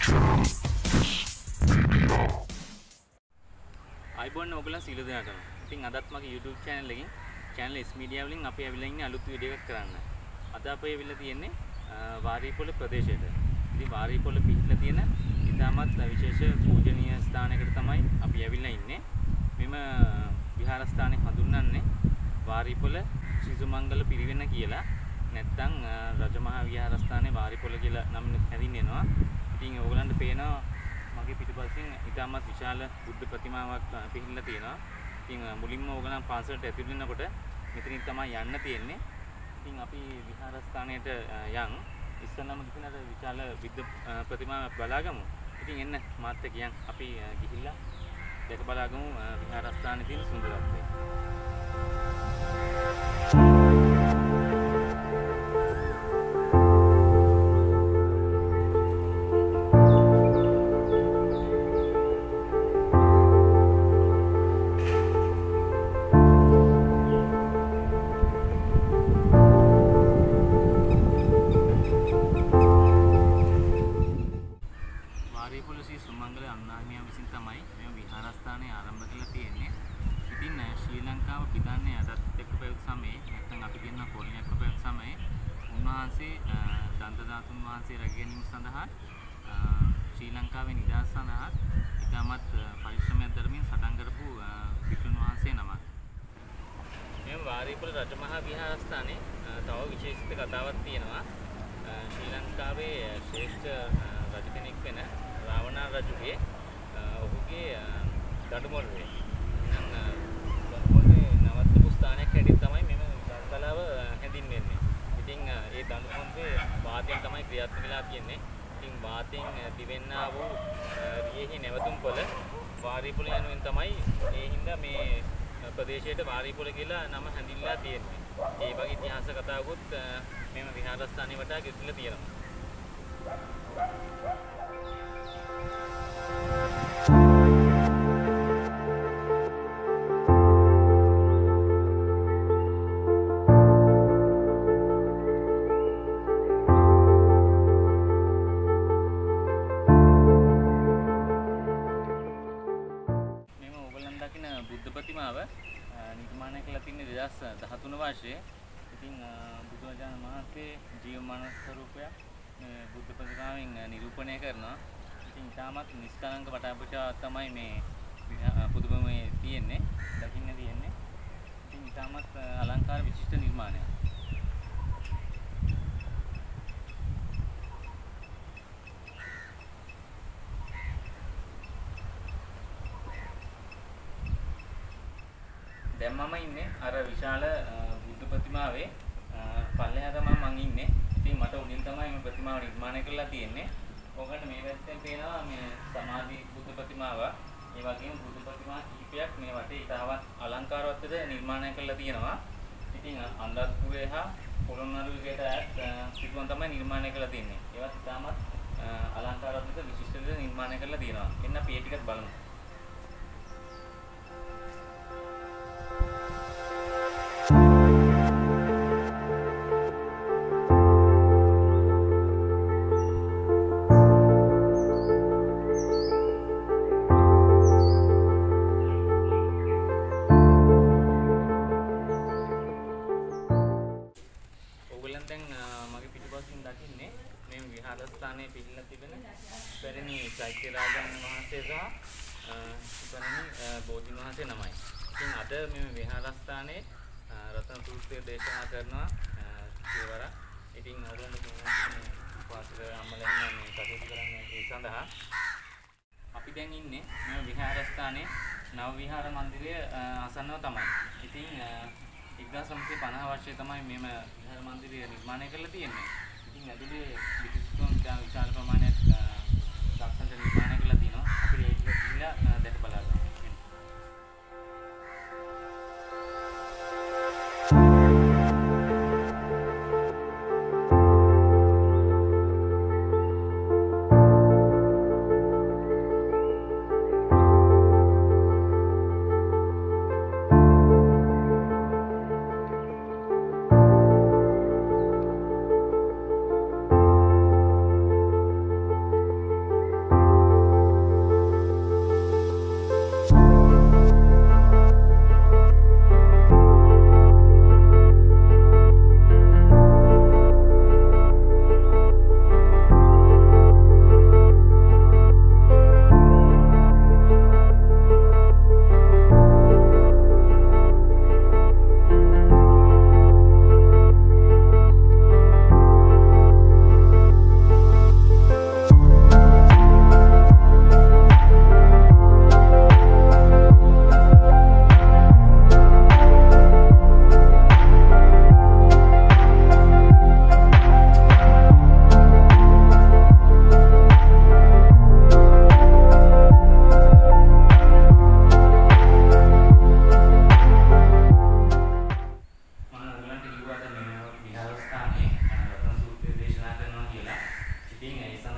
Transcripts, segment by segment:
අයිබෝන් ඔයගොල්ලන් සියලු දෙනාටම. ඉතින් අදත් මගේ YouTube channel එකකින් channel S Media වලින් අපි ඇවිල්ලා ඉන්නේ අලුත් වීඩියෝ එකක් කරන්න. අද අපි ඇවිල්ලා තියෙන්නේ වාරීපොළ ප්‍රදේශයට. ඉතින් වාරීපොළ පිහිටලා තියෙන ඉතාමත් විශේෂ පූජනීය ස්ථානයකට තමයි අපි ඇවිල්ලා ඉන්නේ. මෙම විහාරස්ථානය හඳුන්වන්නේ වාරීපොළ ශ්‍රීසුමංගල පිරිවෙන කියලා. නැත්නම් රජමහා විහාරස්ථානයේ වාරීපොළ කියලා නම් හැඳින්වෙනවා. ඉතින් ඕගලන්ට පේනවා මගේ පිටුපසින් ඉතාමත් විශාල බුද්ධ ප්‍රතිමාවක් පිහිටලා තියෙනවා. ඉතින් මුලින්ම ඕගලන් පන්සලට ඇතුළු වෙනකොට මෙතනින් තමයි යන්න තියෙන්නේ. ඉතින් අපි විහාරස්ථානයට යන් ඉස්සෙල්ලාම ගිහින් අර විශාල බුද්ධ ප්‍රතිමාව බලාගමු. ඉතින් එන්න මාත් එක්ක යන් අපි ගිහිල්ලා දැක බලාගමු විහාරස්ථානයේ තියෙන සුන්දරත්වය. වාරීපොළ ශ්‍රී සුමංගල අනුනාහිමියන් විසින් තමයි මේ විහාරස්ථානය ආරම්භ කරලා තියෙන්නේ. ඉතින් ශ්‍රී ලංකාව පිටන්නේ යටත් එක්ක පැවති සමයේ නැත්නම් අපි කියන කොළණියක් පැවති සමයේ උන්වහන්සේ දන්ත ධාතුන් වහන්සේ රැක ගැනීම සඳහා ශ්‍රී ලංකාවේ නිදහස සඳහා ඉතාමත් පරිශ්‍රමයක් දරමින් සටන් කරපු වික්‍රම වහන්සේ නමක්. මේ වාරීපොළ රජමහා විහාරස්ථානයේ තව විශේෂිත කතාවක් තියෙනවා. ශ්‍රී ලංකාවේ ශ්‍රේෂ්ඨ රජ කෙනෙක් වෙන රාවණා රජුගේ ඔහුගේ දඩුමොළුවේ නවත්තපු ස්ථානයක් හැටියට තමයි මෙම විහාරකලාව හැඳින්වෙන්නේ. ඉතින් ඒ දඩුමොළුවේ වාතයෙන් තමයි ක්‍රියාත්මක වෙලා තියෙන්නේ. ඉතින් වාතයෙන් දිවෙන්නා වූ රියේහි නැවතුම්පොළ වාරීපොළ යනුවෙන් තමයි ඒ හින්දා මේ ප්‍රදේශයට වාරීපොළ කියලා නම හැඳින්ලා තියෙන්නේ. ඒ වගේ ඉතිහාස කතාවකුත් මෙම විහාරස්ථානයේ වටා ගෙතිලා තියෙනවා. බුද්ධ ප්‍රතිමාව නිර්මාණය කළා තියෙන්නේ 2013 වර්ෂයේ. ඉතින් බුදුරජාණන් වහන්සේ ජීවමාන ස්වරූපයක් මේ බුද්ධ ප්‍රතිමාවෙන් නිරූපණය කරනවා. ඉතින් තාමත් නිස්කලංක වටාපිටාවක් තමයි මේ පුදුමමේ තියෙන්නේ. දකින්න තියෙන්නේ. ඉතින් තාමත් අලංකාර විශිෂ්ට නිර්මාණයක්. දැන් මම ඉන්නේ අර විශාල බුද්ධ ප්‍රතිමාවේ පල්ලෙහා තමයි මම ඉන්නේ. ඉතින් මට උඩින් තමයි මේ ප්‍රතිමාව නිර්මාණය කරලා තියෙන්නේ. ඔයගොල්ලන්ට මේ පැත්තෙන් පේනවා මේ සමාධි බුද්ධ ප්‍රතිමාව. ඒ වගේම බුද්ධ ප්‍රතිමා කිහිපයක් මේ වටේ ඉතාමත් අලංකාරවත්ව නිර්මාණය කරලා තියෙනවා. ඉතින් අනුරාධපුරේ හා පොළොන්නරුවේට ඈත් පිටුවන් තමයි නිර්මාණය කරලා තියෙන්නේ. ඒවත් ඉතාමත් අලංකාරවත්ව විශිෂ්ටව නිර්මාණය කරලා තියෙනවා. එන්න අපි ඒ ටිකත් බලමු. මගේ පිටුපසින් දකින්නේ මේ විහාරස්ථානයේ පිහිටලා තිබෙන පැරණි චෛත්‍ය රාජානන් වහන්සේ සහ පැරණි බෝධීන් වහන්සේ නමයි. ඉතින් අද මේ විහාරස්ථානයේ රතන සූත්‍රය දේශනා කරනවා සියවර. ඉතින් ඔයගොල්ලෝ කියන්නේ පාසල අම්මලා මේ කටයුතු කරන්නේ ඒ සඳහා අපි දැන් ඉන්නේ මේ විහාරස්ථානයේ නව විහාර මන්දිරය ආසන්නව තමයි. ඉතින් 1950 වර්ෂයේ තමයි මෙම විහාර මන්දිරය නිර්මාණය කරලා තියෙන්නේ. ඉතින් ඇතුලේ පිටිසුතුන් විශාල ප්‍රමාණයක් ලක්ෂණ නිර්මාණය කරලා තියෙනවා. අපිට ඒක දිහා දැක බලන්න.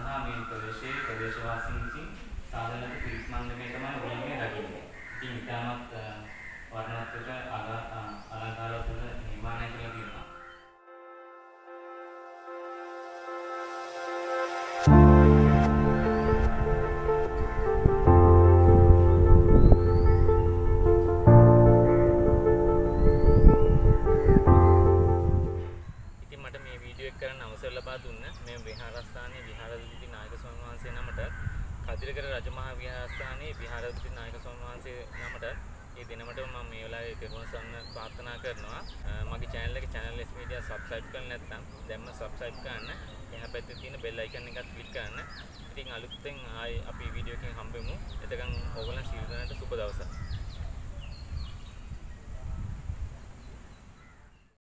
සහ මේ ප්‍රදේශයේ ප්‍රදේශවාසීන් විසින් සාධන ලද පිරිත් මණ්ඩපය තමයි ඔයගොල්ලෝ දකින්නේ. ඉතින් ඉතාමත් වර්ණාත්මක අලංකාර තුළ නිර්මාණය කරලා තියෙනවා. කරන්න අවසර ලබා දුන්න මේ විහාරස්ථානයේ විහාරාධිපති නායක ස්වාමීන් වහන්සේ නමට කදිරකර රජමහා විහාරස්ථානයේ විහාරාධිපති නායක ස්වාමීන් වහන්සේ නමට මේ දිනමට මම මේ වෙලාවේ පෙරමුණ සම්න ප්‍රාර්ථනා කරනවා. මගේ channel එක channel S Media subscribe කරලා නැත්නම් දැන්ම subscribe කරන්න. එහා පැත්තේ තියෙන bell icon එකත් click කරන්න. ඉතින් අලුතෙන් ආයි අපි වීඩියෝ එකකින් හම්බෙමු. එතකන් ඕගොල්ලන් සියලු දෙනාට සුබ දවසක්.